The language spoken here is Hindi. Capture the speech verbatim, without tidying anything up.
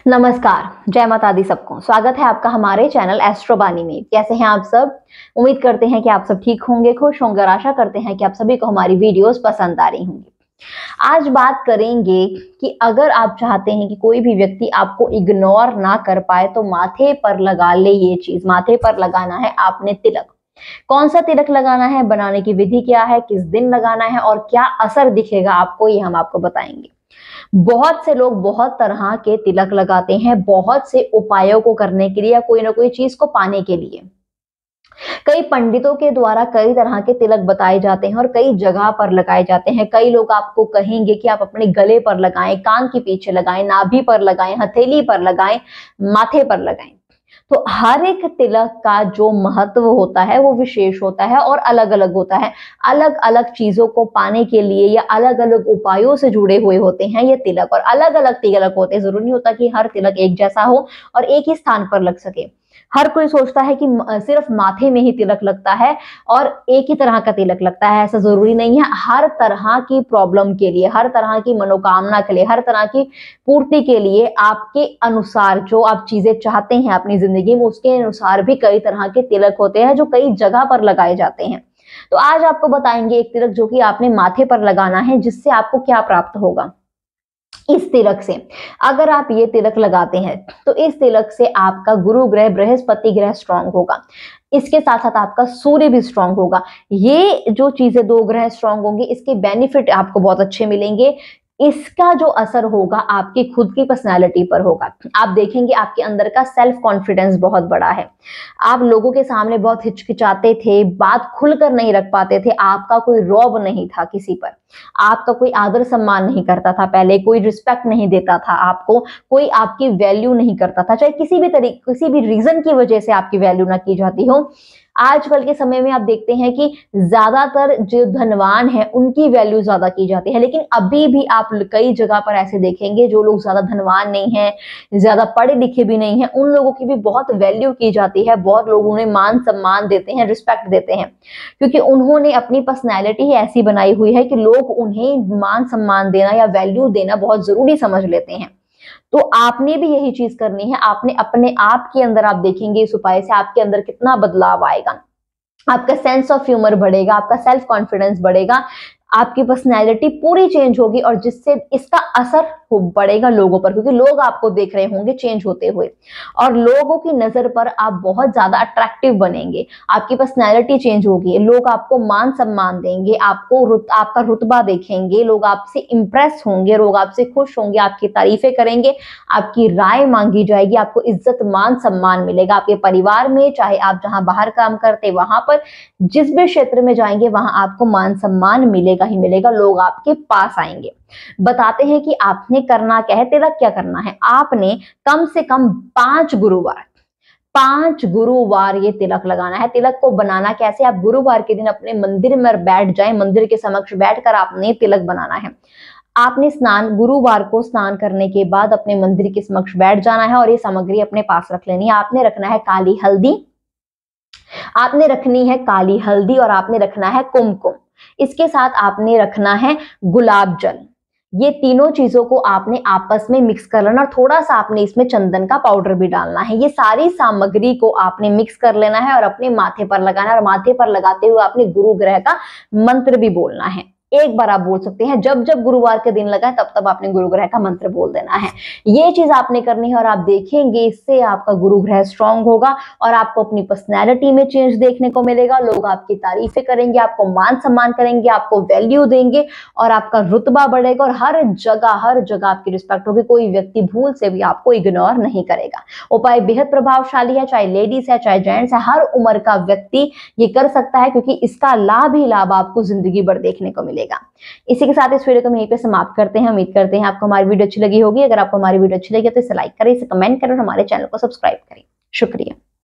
नमस्कार, जय माता दी सबको। स्वागत है आपका हमारे चैनल एस्ट्रोबानी में। कैसे हैं आप सब? उम्मीद करते हैं कि आप सब ठीक होंगे, खुश होंगे और आशा करते हैं कि आप सभी को हमारी वीडियोस पसंद आ रही होंगी। आज बात करेंगे कि अगर आप चाहते हैं कि कोई भी व्यक्ति आपको इग्नोर ना कर पाए तो माथे पर लगा ले ये चीज। माथे पर लगाना है आपने तिलक। कौन सा तिलक लगाना है, बनाने की विधि क्या है, किस दिन लगाना है और क्या असर दिखेगा आपको, ये हम आपको बताएंगे। बहुत से लोग बहुत तरह के तिलक लगाते हैं, बहुत से उपायों को करने के लिए या कोई ना कोई चीज को पाने के लिए। कई पंडितों के द्वारा कई तरह के तिलक बताए जाते हैं और कई जगह पर लगाए जाते हैं। कई लोग आपको कहेंगे कि आप अपने गले पर लगाएं, कान के पीछे लगाएं, नाभि पर लगाएं, हथेली पर लगाएं, माथे पर लगाएं। तो हर एक तिलक का जो महत्व होता है वो विशेष होता है और अलग अलग होता है। अलग अलग चीजों को पाने के लिए या अलग अलग उपायों से जुड़े हुए होते हैं ये तिलक, और अलग अलग तिलक होते हैं। जरूरी नहीं होता कि हर तिलक एक जैसा हो और एक ही स्थान पर लग सके। हर कोई सोचता है कि सिर्फ माथे में ही तिलक लगता है और एक ही तरह का तिलक लगता है। ऐसा जरूरी नहीं है। हर तरह की प्रॉब्लम के लिए, हर तरह की मनोकामना के लिए, हर तरह की पूर्ति के लिए आपके अनुसार जो आप चीजें चाहते हैं अपनी जिंदगी में, उसके अनुसार भी कई तरह के तिलक होते हैं जो कई जगह पर लगाए जाते हैं। तो आज आपको बताएंगे एक तिलक जो कि आपने माथे पर लगाना है, जिससे आपको क्या प्राप्त होगा। इस तिलक से अगर आप ये तिलक लगाते हैं तो इस तिलक से आपका गुरु ग्रह, बृहस्पति ग्रह स्ट्रांग होगा। इसके साथ साथ आपका सूर्य भी स्ट्रांग होगा। ये जो चीजें, दो ग्रह स्ट्रांग होंगे, इसके बेनिफिट आपको बहुत अच्छे मिलेंगे। इसका जो असर होगा आपकी खुद की पर्सनालिटी पर होगा। आप देखेंगे आपके अंदर का सेल्फ कॉन्फिडेंस बहुत बड़ा है। आप लोगों के सामने बहुत हिचकिचाते थे, बात खुलकर नहीं रख पाते थे, आपका कोई रौब नहीं था किसी पर, आपका कोई आदर सम्मान नहीं करता था, पहले कोई रिस्पेक्ट नहीं देता था आपको, कोई आपकी वैल्यू नहीं करता था, चाहे किसी भी तरीके, किसी भी रीजन की वजह से आपकी वैल्यू ना की जाती हो। आजकल के समय में आप देखते हैं कि ज्यादातर जो धनवान है उनकी वैल्यू ज्यादा की जाती है, लेकिन अभी भी आप कई जगह पर ऐसे देखेंगे जो लोग ज्यादा धनवान नहीं है, ज्यादा पढ़े लिखे भी नहीं है, उन लोगों की भी बहुत वैल्यू की जाती है। बहुत लोग उन्हें मान सम्मान देते हैं, रिस्पेक्ट देते हैं, क्योंकि उन्होंने अपनी पर्सनैलिटी ही ऐसी बनाई हुई है कि लोग उन्हें मान सम्मान देना या वैल्यू देना बहुत जरूरी समझ लेते हैं। तो आपने भी यही चीज करनी है। आपने अपने आप के अंदर, आप देखेंगे इस उपाय से आपके अंदर कितना बदलाव आएगा। आपका सेंस ऑफ ह्यूमर बढ़ेगा, आपका सेल्फ कॉन्फिडेंस बढ़ेगा, आपकी पर्सनैलिटी पूरी चेंज होगी और जिससे इसका असर बढ़ेगा लोगों पर, क्योंकि लोग आपको देख रहे होंगे चेंज होते हुए और लोगों की नजर पर आप बहुत ज्यादा अट्रैक्टिव बनेंगे। आपकी पर्सनैलिटी चेंज होगी, लोग आपको मान सम्मान देंगे, आपको रुत, आपका रुतबा देखेंगे, लोग आपसे इंप्रेस होंगे, लोग आपसे खुश होंगे, आपकी तारीफें करेंगे, आपकी राय मांगी जाएगी, आपको इज्जत मान सम्मान मिलेगा। आपके परिवार में, चाहे आप जहां बाहर काम करते वहां पर, जिस भी क्षेत्र में जाएंगे वहां आपको मान सम्मान मिलेगा ही मिलेगा। लोग आपके पास आएंगे। बताते हैं कि आपने करना क्या है, तिलक क्या करना है। आपने कम से कम पांच गुरुवार पांच गुरुवार ये तिलक लगाना है। तिलक को बनाना कैसे, आप गुरुवार के दिन अपने मंदिर में बैठ जाएं, मंदिर के समक्ष बैठकर आपने तिलक बनाना है। आपने स्नान, गुरुवार को स्नान करने के बाद अपने मंदिर के समक्ष बैठ जाना है और ये सामग्री अपने पास रख लेनी है। आपने रखना है काली हल्दी, आपने रखनी है काली हल्दी और आपने रखना है कुमकुम। इसके साथ आपने रखना है गुलाब जल। ये तीनों चीजों को आपने आपस में मिक्स कर लेना और थोड़ा सा आपने इसमें चंदन का पाउडर भी डालना है। ये सारी सामग्री को आपने मिक्स कर लेना है और अपने माथे पर लगाना है और माथे पर लगाते हुए आपने गुरु ग्रह का मंत्र भी बोलना है। एक बार आप बोल सकते हैं, जब जब गुरुवार के दिन लगाए तब तब आपने गुरु ग्रह का मंत्र बोल देना है। ये चीज आपने करनी है और आप देखेंगे इससे आपका गुरु ग्रह स्ट्रांग होगा और आपको अपनी पर्सनैलिटी में चेंज देखने को मिलेगा। लोग आपकी तारीफें करेंगे, आपको मान सम्मान करेंगे, आपको वैल्यू देंगे और आपका रुतबा बढ़ेगा और हर जगह हर जगह आपकी रिस्पेक्ट होगी। कोई व्यक्ति भूल से भी आपको इग्नोर नहीं करेगा। उपाय बेहद प्रभावशाली है, चाहे लेडीज है चाहे जेंट्स है, हर उम्र का व्यक्ति ये कर सकता है, क्योंकि इसका लाभ ही लाभ आपको जिंदगी भर देखने को मिलेगा। इसी के साथ इस वीडियो को हम यहीं पे समाप्त करते हैं। उम्मीद करते हैं आपको हमारी वीडियो अच्छी लगी होगी। अगर आपको हमारी वीडियो अच्छी लगी तो इसे लाइक करें, इसे कमेंट करें और हमारे चैनल को सब्सक्राइब करें। शुक्रिया।